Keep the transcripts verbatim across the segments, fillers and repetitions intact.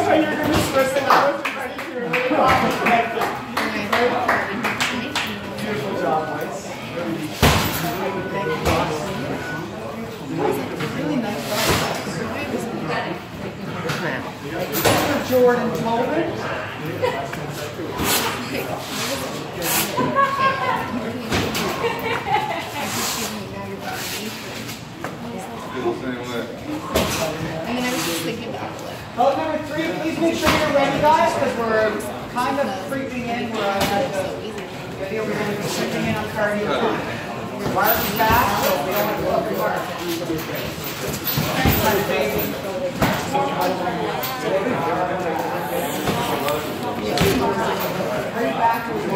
you're going to switch it. I wasn't expecting you to really compliment it. Beautiful job, boys. Thank you, boss. Really nice job. Jordan Tobin. I mean, I was just thinking about it. Vote number three, please make sure you're ready, guys, because we're kind of creeping in. We're at the video. We're going to be creeping in on cardio time. Mark's back, so we don't have to look at Mark. Thanks, my baby. Hurry back and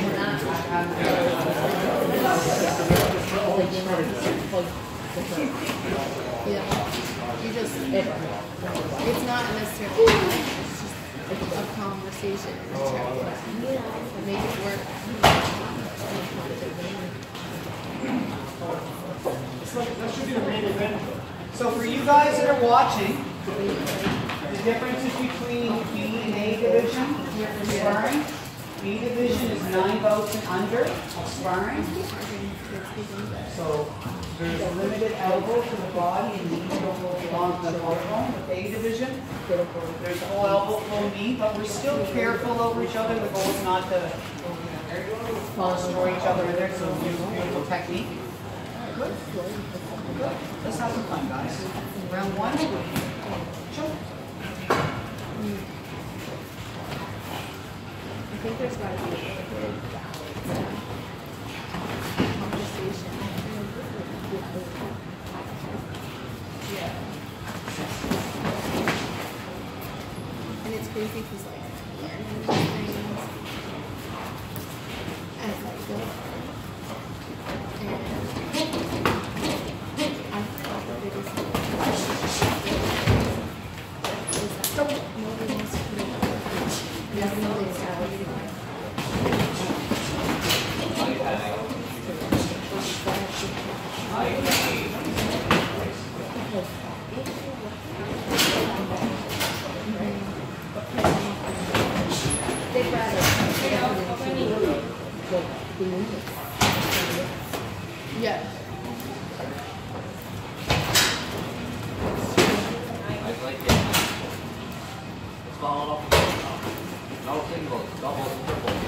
Yeah, you just, it's not necessarily, it's just a conversation in the chat. Make it work. That should be the main event. So for you guys that are watching, the differences between B and A division here for sparring. B division is nine votes and under of sparring. So there's a limited elbow to the body and knee don't go along to the collarbone. With A division, there's full elbow, full knee, but we're still careful over each other. The goal is not to destroy each other in there, so beautiful technique. Good. Good. Let's have some fun, guys. Round one. Choke. I think there's got to be a conversation. Yeah. And it's crazy because, like, learning these things as I go. And I thought the biggest thing is that nobody wants to put it on. Nobody is out. Yeah. I like it. It's followed up. No singles, doubles, triples.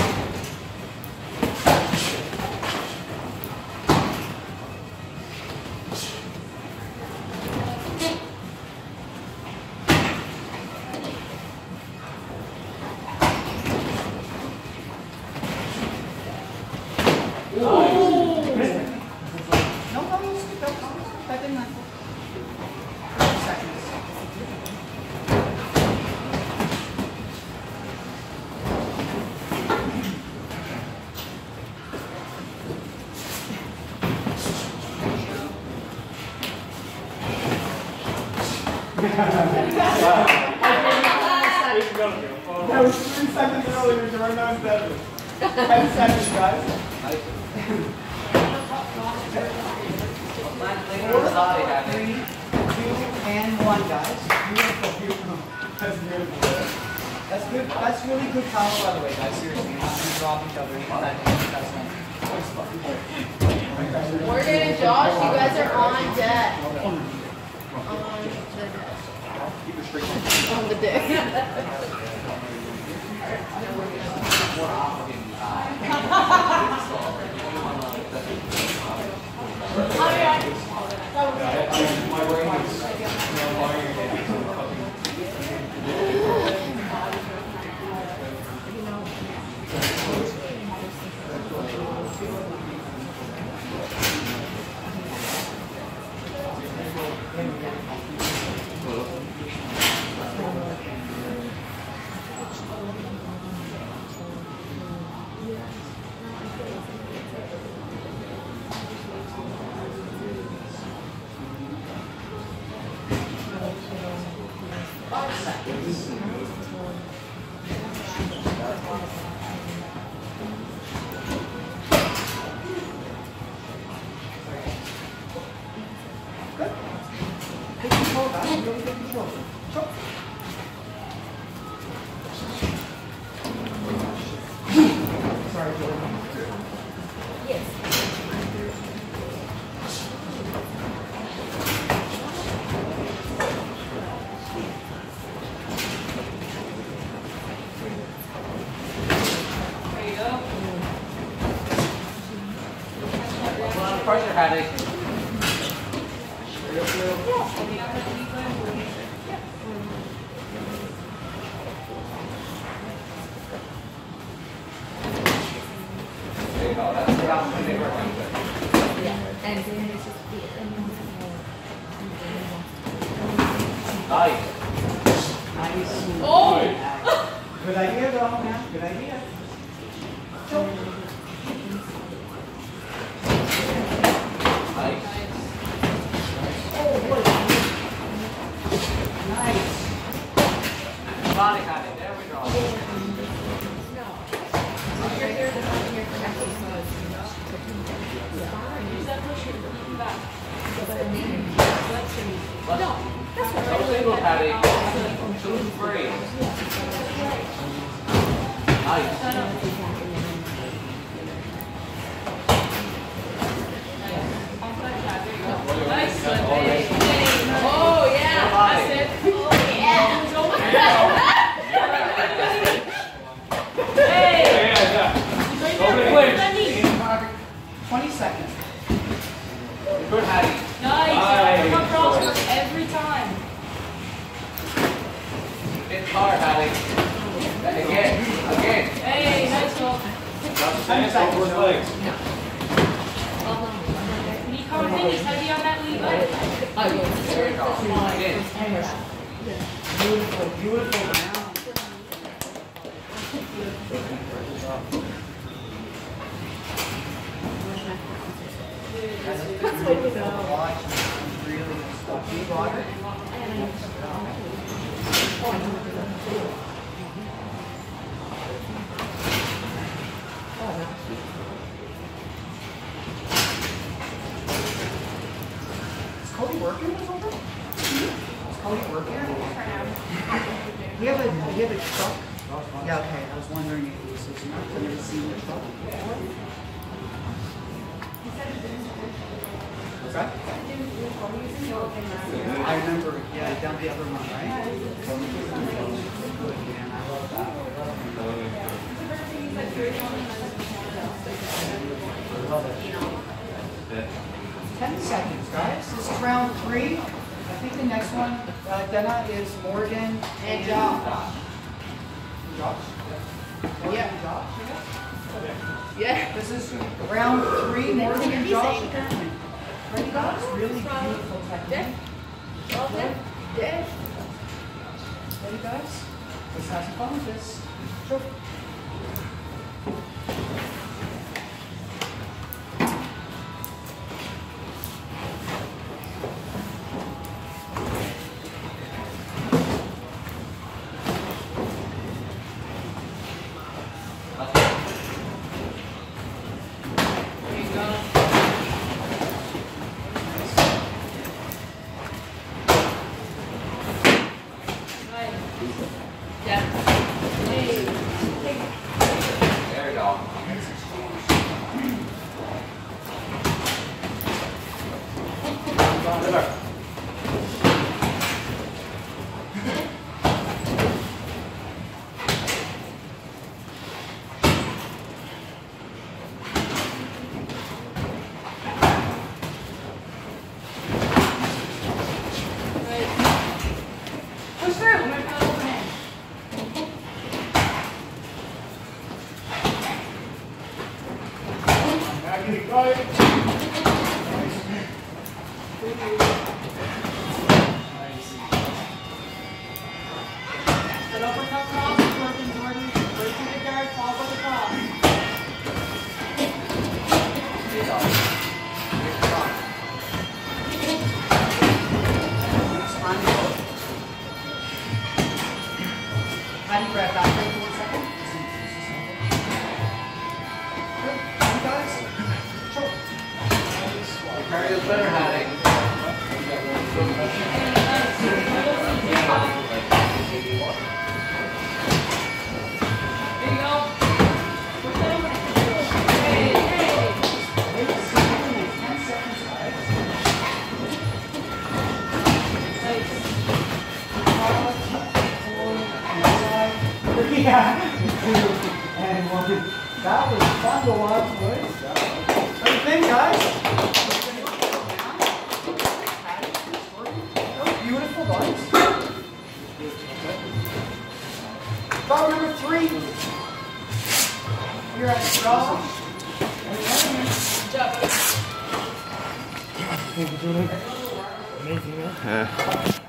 That was three seconds earlier during those seven. Ten seconds, guys. Four, three, two, and one, guys. Beautiful, beautiful. That's beautiful. That's good. That's really good power, by the way, guys. Seriously, you're not going to drop each other. That's nice. Morgan and Josh, you guys are on deck. On the deck. On the deck. Hattie. There you go. That's the opportunity to work on it. And then it's just Nice. Nice. Oh! Good idea, though, man. Good idea. Nice. Nice. Body Hattie. There we go. No single Hattie. Two free. Nice. Nice. Oh, yeah. Body. That's it. Oh, yeah. Hey. twenty seconds. Good Hattie. Nice. Come across every time. It's hard, Hattie. Again. Again. Hey, nice job. ten seconds. When you come in, he's heavy on that lead leg. There we go. Again. Beautiful, beautiful round. Watch, really stuff. Do you water? Is Cody working or something? Is Cody working? We have a, we have a truck. Yeah, okay, I was wondering if he was, is not going to see the truck. What's that? I remember, yeah, down the other one, right? Good, man, I love that. I love it. Ten seconds, guys. This is round three. I think the next one, uh, Dana, is Morgan and Josh. Josh? Yeah. Josh, I guess? Yeah. This is round three, Morgan and Josh. Ready, guys? Really beautiful technique. Yeah. Ready, guys? Let's have some fun with this. Sure. There you go. Nice. Yeah. Hey. There we go. Push through. I'm gonna put overhand. That uppercut cross is working, Jordan. Break through the guard, fall by the cross. There you go. Good shot. Next time, go. How do you grab back there for one second? Good. You guys? Sure. Carry the better, Hattie. There you go. Push that overhand. Hey, hey. Wait a second, it's ten seconds, guys. Nice. Yeah. And one. That was fun to watch, boys. What do you think, guys? beautiful, guys. Bow number three. You're at Josh. Good job. Amazing, man.